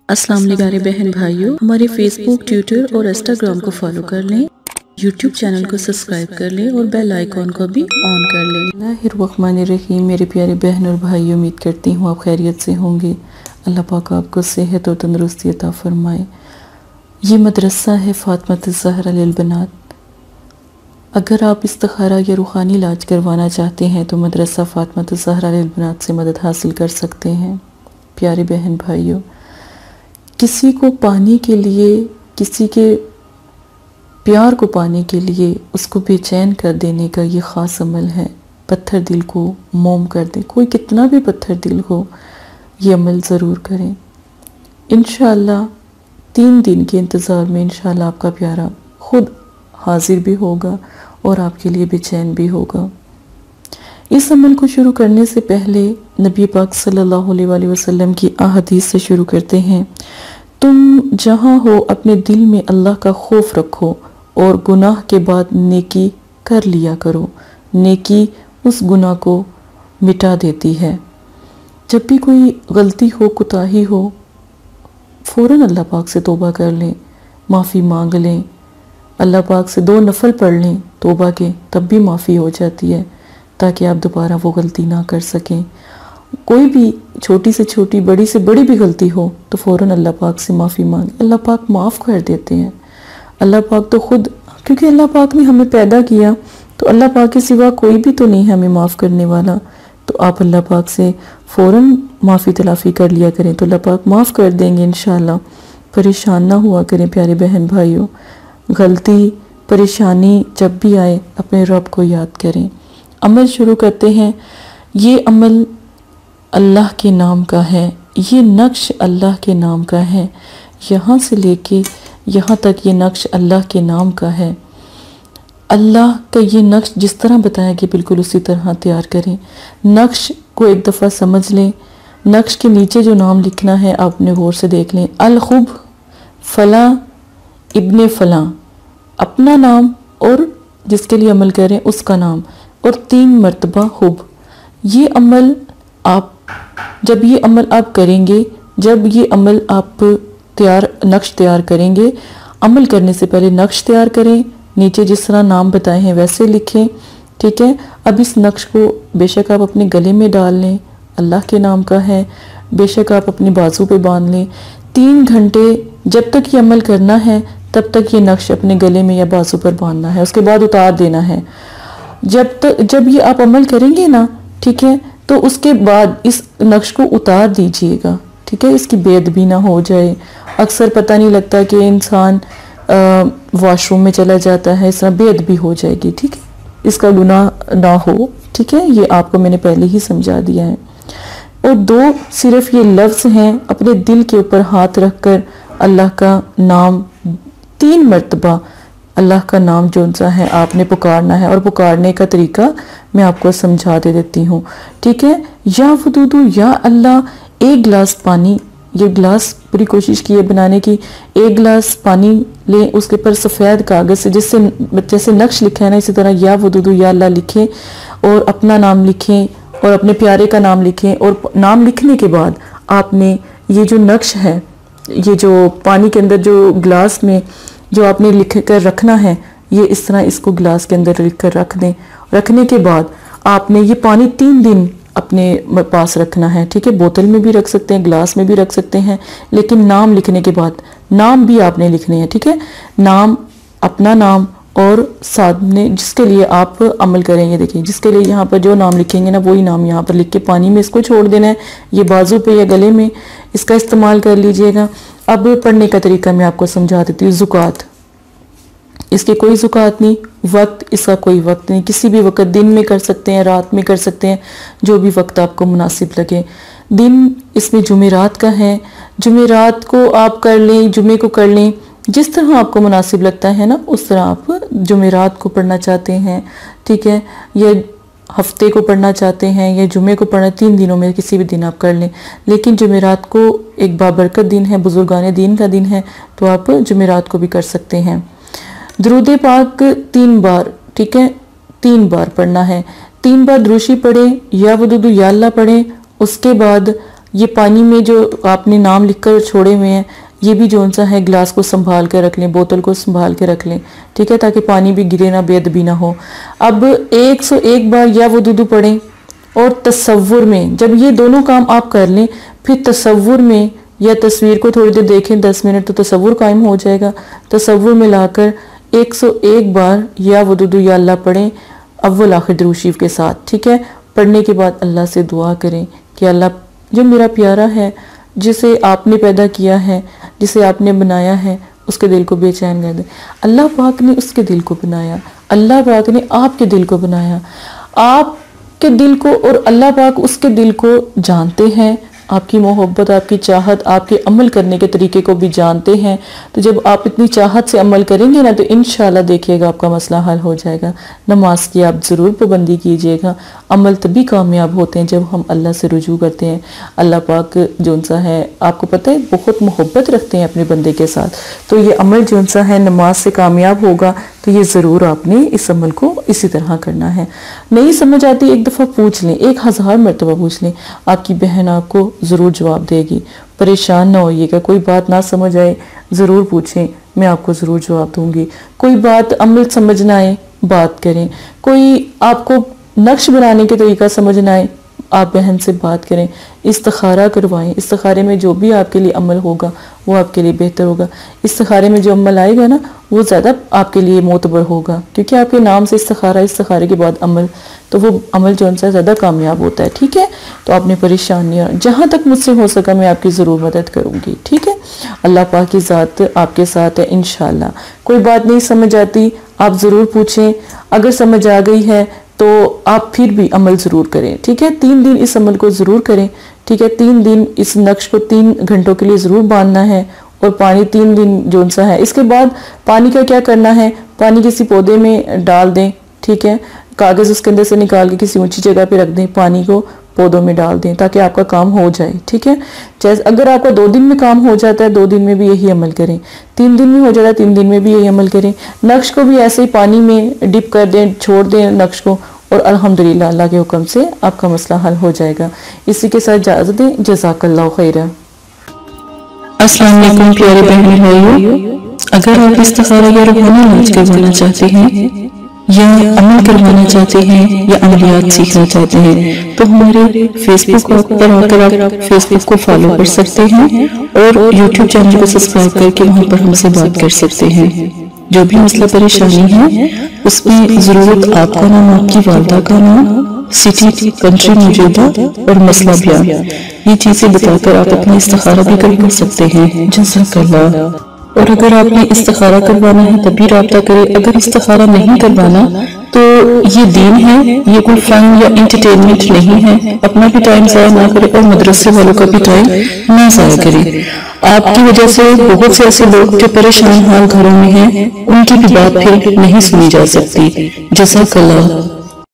السلام علیکم پیارے بہن بھائیوں، ہمارے فیس بک، ٹویٹر اور انسٹاگرام کو فالو کر لیں، یوٹیوب چینل کو سبسکرائب کر لیں اور بیل آئیکن کو بھی آن کر لیں۔ بسم اللہ الرحمن الرحیم۔ میرے پیارے بہن اور بھائی، امید کرتی ہوں آپ خیریت سے ہوں گے۔ اللہ پاک آپ کو صحت اور تندرستی عطا فرمائے۔ یہ مدرسہ ہے فاطمہ الزہرا للبنات۔ اگر آپ استخارہ یا روحانی علاج کروانا چاہتے ہیں تو مدرسہ فاطمہ الزہرا للبنات سے مدد حاصل کر سکتے ہیں۔ پیارے بہن بھائیوں، کسی کو پانے کے لیے، کسی کے پیار کو پانے کے لیے اس کو بے چین کر دینے کا یہ خاص عمل ہے۔ پتھر دل کو موم کر دیں، کوئی کتنا بھی پتھر دل ہو، یہ عمل ضرور کریں۔ انشاءاللہ 3 دن کے انتظار میں انشاءاللہ آپ کا پیارا خود حاضر بھی ہوگا اور آپ کے لیے بے چین بھی ہوگا۔ اس عمل کو شروع کرنے سے پہلے نبی پاک صلی اللہ علیہ وآلہ وسلم کی احادیث سے شروع کرتے ہیں۔ تم جہاں ہو اپنے دل میں اللہ کا خوف رکھو اور گناہ کے بعد نیکی کر لیا کرو، نیکی اس گناہ کو مٹا دیتی ہے۔ جب بھی کوئی غلطی ہو، کوتاہی ہو، فوراً اللہ پاک سے توبہ کر لیں، معافی مانگ لیں، اللہ پاک سے 2 نفل پڑھ لیں توبہ کے، تب بھی معافی ہو جاتی ہے، تاکہ آپ دوبارہ وہ غلطی نہ کر سکیں۔ کوئی بھی چھوٹی سے چھوٹی، بڑی سے بڑی بھی غلطی ہو تو فوراً اللہ پاک سے معافی مانگ، اللہ پاک معاف کر دیتے ہیں۔ اللہ پاک تو خود، کیونکہ اللہ پاک نے ہمیں پیدا کیا تو اللہ پاک کے سوا کوئی بھی تو نہیں ہے ہمیں معاف کرنے والا، تو آپ اللہ پاک سے فوراً معافی تلافی کر لیا کریں تو اللہ پاک معاف کر دیں گے انشاءاللہ۔ پریشان نہ ہوا کریں پیارے بہن بھائیوں، غلطی پریشانی جب بھی آئے اپنے رب کو یاد کریں۔ عمل شروع کرتے ہیں۔ یہ عمل اللہ کے نام کا ہے، یہ نقش اللہ کے نام کا ہے، یہاں سے لے کے یہاں تک یہ نقش اللہ کے نام کا ہے۔ اللہ کا یہ نقش جس طرح بتایا کہ بالکل اسی طرح تیار کریں۔ نقش کو ایک دفعہ سمجھ لیں۔ نقش کے نیچے جو نام لکھنا ہے آپ نے غور سے دیکھ لیں، الخب فلاں ابن فلاں، اپنا نام اور جس کے لیے عمل کریں اس کا نام، اور 3 مرتبہ حب۔ یہ عمل جب یہ عمل آپ کریں گے، جب یہ عمل آپ نقش تیار کریں گے، عمل کرنے سے پہلے نقش تیار کریں، نیچے جس طرح نام بتائے ہیں ویسے لکھیں، ٹھیک ہے۔ اب اس نقش کو بے شک آپ اپنے گلے میں ڈال لیں، اللہ کے نام کا ہے، بے شک آپ اپنے بازو پہ باندھ لیں۔ 3 گھنٹے جب تک یہ عمل کرنا ہے تب تک یہ نقش اپنے گلے میں یا بازو پر باندھنا ہے، اس کے بعد اتار دینا ہے۔ جب یہ آپ عمل کریں گے نا، ٹھیک ہے، تو اس کے بعد اس نقش کو اتار دیجئے گا، ٹھیک ہے، اس کی بے ادبی نہ ہو جائے۔ اکثر پتہ نہیں لگتا کہ انسان واش روم میں چلا جاتا ہے، اس طرح بے ادبی ہو جائے گی، ٹھیک ہے، اس کا گناہ نہ ہو، ٹھیک ہے، یہ آپ کو میں نے پہلے ہی سمجھا دیا ہے۔ اور 2 صرف یہ لفظ ہیں، اپنے دل کے اوپر ہاتھ رکھ کر اللہ کا نام 3 مرتبہ، اللہ کا نام جو سا ہے آپ نے پکارنا ہے، اور پکارنے کا طریقہ میں آپ کو سمجھا دیتی ہوں، ٹھیک ہے۔ یا ودودو، یا اللہ، 1 گلاس پانی، یہ گلاس پوری کوشش کی ہے بنانے کی، 1 گلاس پانی لیں، اس کے پر سفید کاغذ سے جیسے نقش لکھا ہے نا، اسی طرح یا ودودو یا اللہ لکھیں اور اپنا نام لکھیں اور اپنے پیارے کا نام لکھیں، اور نام لکھنے کے بعد آپ نے یہ جو نقش ہے، یہ جو پانی کے اندر جو گلاس میں جو آپ نے لکھ کر رکھنا ہے، یہ اس طرح اس کو گلاس کے اندر لکھ کر رکھ دیں۔ رکھنے کے بعد آپ نے یہ پانی 3 دن اپنے پاس رکھنا ہے، ٹھیک ہے، بوتل میں بھی رکھ سکتے ہیں، گلاس میں بھی رکھ سکتے ہیں، لیکن نام لکھنے کے بعد نام بھی آپ نے لکھنے ہیں، ٹھیک ہے، نام، اپنا نام، اور سامنے جس کے لیے آپ عمل کریں گے، دیکھیں جس کے لیے یہاں پر جو نام لکھیں گے نا، وہی نام یہاں پر لکھ کے پانی میں اس کو چھوڑ دینا ہے۔ یہ بازو پہ یا گلے میں اس کا استعمال کر لیجئے گا۔ اب پڑھنے کا طریقہ میں آپ کو سمجھا دیتی ہوں۔ زکوٰۃ، اس کے کوئی زکوٰۃ نہیں، وقت اس کا کوئی وقت نہیں، کسی بھی وقت، دن میں کر سکتے ہیں، رات میں کر سکتے ہیں، جو بھی وقت آپ کو مناسب لگے۔ دن اس میں جمعرات کا ہے، جمعرات کو آپ کر لیں، جمعے کو کر لیں، جس طرح آپ کو مناسب لگتا ہے نا، اس طرح آپ جمعرات کو پڑھنا چاہتے ہیں، ٹھیک ہے، یا ہفتے کو پڑھنا چاہتے ہیں یا جمعے کو پڑھنا، 3 دنوں میں کسی بھی دن آپ کر لیں، لیکن جمعرات کو ایک بابرکت دن ہے، بزرگان دین کا دن ہے، تو آپ جمعرات کو بھی کر سکتے ہیں۔ درود پاک 3 بار، ٹھیک ہے، 3 بار پڑھنا ہے۔ 3 بار دروشی پڑھیں، یا ودودو یا اللہ پڑھیں، اس کے بعد یہ پانی میں جو آپ نے نام لکھ کر چھوڑے ہوئے ہیں یہ بھی جو سا ہے گلاس کو سنبھال کے رکھ لیں، بوتل کو سنبھال کے رکھ لیں، ٹھیک ہے، تاکہ پانی بھی گرے نہ، بے ادبی نہ ہو۔ اب 101 بار یا وضو پڑھیں، اور تصور میں جب یہ دونوں کام آپ کر لیں پھر تصور میں یا تصویر کو تھوڑی دیر دیکھیں 10 منٹ، تو تصور قائم ہو جائے گا۔ تصور میں لا کر 101 بار یا وضو یا اللہ پڑھیں اول آخر درود شریف کے ساتھ، ٹھیک ہے۔ پڑھنے کے بعد اللہ سے دعا کریں کہ اللہ جو میرا پیارا ہے، جسے آپ نے پیدا کیا ہے، جسے آپ نے بنایا ہے، اس کے دل کو بے چین کر دیں۔ اللہ پاک نے اس کے دل کو بنایا، اللہ پاک نے آپ کے دل کو بنایا، آپ کے دل کو، اور اللہ پاک اس کے دل کو جانتے ہیں، آپ کی محبت، آپ کی چاہت، آپ کے عمل کرنے کے طریقے کو بھی جانتے ہیں۔ تو جب آپ اتنی چاہت سے عمل کریں گے نا تو انشاءاللہ دیکھیے گا آپ کا مسئلہ حل ہو جائے گا۔ نماز کی آپ ضرور پابندی کیجئے گا، عمل تبھی کامیاب ہوتے ہیں جب ہم اللہ سے رجوع کرتے ہیں۔ اللہ پاک جونسا ہے آپ کو پتہ ہے بہت محبت رکھتے ہیں اپنے بندے کے ساتھ، تو یہ عمل جونسا ہے نماز سے کامیاب ہوگا، تو یہ ضرور آپ نے اس عمل کو اسی طرح کرنا ہے۔ نہیں سمجھ آتی ایک دفعہ پوچھ لیں، 1000 مرتبہ پوچھ لیں، آپ کی بہن آپ کو ضرور جواب دے گی۔ پریشان نہ ہوئیے گا، کوئی بات نہ سمجھ آئے ضرور پوچھیں، میں آپ کو ضرور جواب دوں گی۔ کوئی بات عمل سمجھ نہ آئے بات کریں، کوئی آپ کو نقش بنانے کے طریقہ سمجھ نہ آئے آپ بہن سے بات کریں، استخارہ کروائیں، استخارے میں جو بھی آپ کے لیے عمل ہوگا وہ آپ کے لیے بہتر ہوگا۔ استخارے میں جو عمل آئے گا نا وہ زیادہ آپ کے لیے معتبر ہوگا، کیونکہ آپ کے نام سے استخارہ، استخارے کے بعد عمل، تو وہ عمل جو ان سے زیادہ کامیاب ہوتا ہے، ٹھیک ہے۔ تو آپ نے پریشان نہیں ہونا، جہاں تک مجھ سے ہو سکا میں آپ کی ضرور مدد کروں گی، ٹھیک ہے۔ اللہ پاک کی ذات آپ کے ساتھ ہے انشاءاللہ۔ کوئی بات نہیں سمجھ آتی آپ ضرور پوچھیں، اگر سمجھ آ گئی ہے تو آپ پھر بھی عمل ضرور کریں، ٹھیک ہے۔ 3 دن اس عمل کو ضرور کریں، ٹھیک ہے۔ 3 دن اس نقش کو 3 گھنٹوں کے لیے ضرور باندھنا ہے، اور پانی 3 دن جو سا ہے۔ اس کے بعد پانی کا کیا کرنا ہے، پانی کسی پودے میں ڈال دیں، ٹھیک ہے، کاغذ اس کے اندر سے نکال کے کسی اونچی جگہ پہ رکھ دیں، پانی کو پودوں میں ڈال دیں تاکہ آپ کا کام ہو جائے، ٹھیک ہے۔ جیسے اگر آپ کا 2 دن میں کام ہو جاتا ہے 2 دن میں بھی یہی عمل کریں، 3 دن میں ہو جاتا ہے 3 دن میں بھی یہی عمل کریں۔ نقش کو بھی ایسے ہی پانی میں ڈپ کر دیں، چھوڑ دیں نقش کو، اور الحمدللہ اللہ کے حکم سے آپ کا مسئلہ حل ہو جائے گا۔ اسی کے ساتھ اجازت دیں، جزاک اللہ خیرہ۔ السلام علیکم پیارے بہن بھائیوں، اگر آپ استخارہ یا روحانی علاج کروانا چاہتے ہیں یا عمل کروانا چاہتے ہیں یا عملیات سیکھنا چاہتے ہیں تو ہمارے فیس بک پر آ کر آپ فیس بک کو فالو کر سکتے ہیں، اور یوٹیوب چینل کو سبسکرائب کر کے وہاں پر ہم سے بات کر سکتے ہیں۔ جو بھی مسئلہ پریشانی ہے اس میں ضرورت آپ کا نام، آپ کی والدہ کا نام، سٹی، کنٹری موجودہ اور مسئلہ بیان، یہ چیزیں بتا کر آپ اپنا استخارہ بھی کروا سکتے ہیں۔ جزاک اللہ۔ اور اگر آپ نے استخارہ کروانا ہے تبھی رابطہ کریں، اگر استخارہ نہیں کروانا تو یہ دین ہے، یہ کوئی فن یا انٹرٹینمنٹ نہیں ہے۔ اپنا بھی ٹائم ضائع نہ کریں اور مدرسے والوں کا بھی ٹائم نہ ضائع کریں۔ آپ کی وجہ سے بہت سے ایسے لوگ جو پریشان حال گھروں میں ہیں ان کی بھی بات پھر نہیں سنی جا سکتی۔ جزاک اللہ۔